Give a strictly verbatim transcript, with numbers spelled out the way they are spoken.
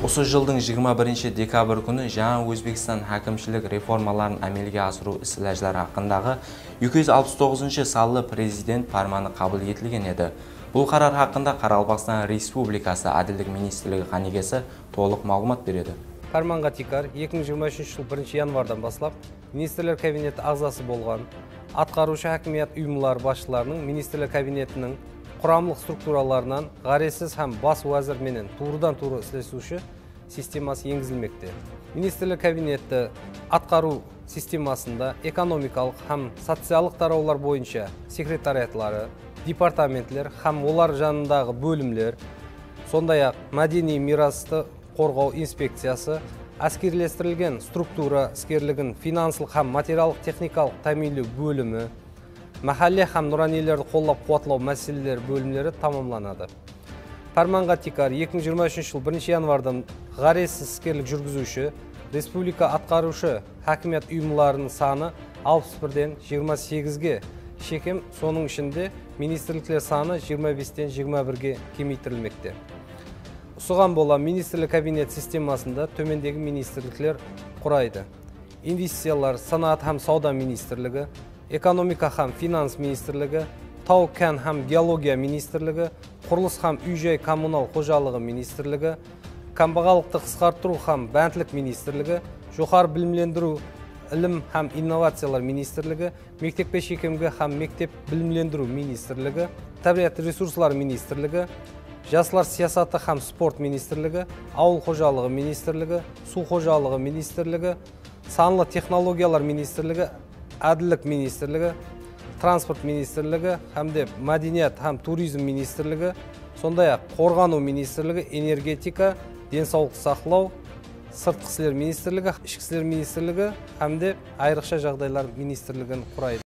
Осы жылдың жиырма бірінші декабрь күні жаңа Өзбекстан әкімшілік реформаларын әмелге асыру ісі-ләжлары хақындағы екі жүз алпыс тоғызыншы саллы президент фарманы қабыл етілген еді. Бұл қарар хақында Қарақалпақстан Республикасы Әділдік министрлігі қанегесі толық мағлұмат береді. Фарманға тикар екі мың жиырма үшінші жыл бірінші январдан бастап министрлер кабинеті ағзасы болған атқарушы хакимият ұйымлары басшыларының министрлер кабинетінің құрамлық структураларынан ғаресіз һәм бас уәзір менен турыдан туры іслесуші системасы енгізілмекте. Министрлер кабинеті атқару системасында экономикалық һәм социалдық тараулар бойынша секретариатлары, департаментлер һәм олар жанындағы бөлімлер, сондай-ақ мәдени мирасты қорғау инспекциясы, әскерлестірілген структура іскерлігін финансылық һәм материалдық техникалық тәминлеу бөлімі, мәхәлле һәм нұранилерді қолдап қуатлау мәселелері бөлімлері тамамланады. Фарманға тикар екі мың жиырма үшінші жыл бірінші январдан ғаресіз іскерлік жүргізуші республика атқарушы хакимият ұйымларының саны алпыс бірден жиырма сегізге, шекем соның ішінде министрліктер саны жиырма бестен жиырма бірге кемейтірілмекте. Осыған бола министрлік кабинет системасында төмендегі министрліктер құрайды. Инвестициялар, санат һәм сауда министрлігі, экономика һәм финанс министрлігі, тау-кен һәм геология министрлігі, құрылыс һәм үй-жай коммунал қожалығы министрлігі, кәмбағалдықты қысқартыру һәм бәнтлік министрлігі, жоғары білімлендіру, ілім һәм инновациялар министрлігі, мектепке шекемге һәм мектеп білімлендіру министрлігі, табиғат ресурслар министрлігі, жастар саясаты һәм спорт министрлігі, ауыл қожалығы министрлігі, су қожалығы министрлігі, санлы технологиялар министрлігі, әділдік министрлігі, транспорт министрлігі, һәмде мәдениет һәм туризм министрлігі, сондай-ақ қорғану министрлігі, энергетика, денсаулық сақлау, сыртқы істер министрлігі, ішкі істер министрлігі, һәмде айрықша жағдайлар министрлігін құрайды.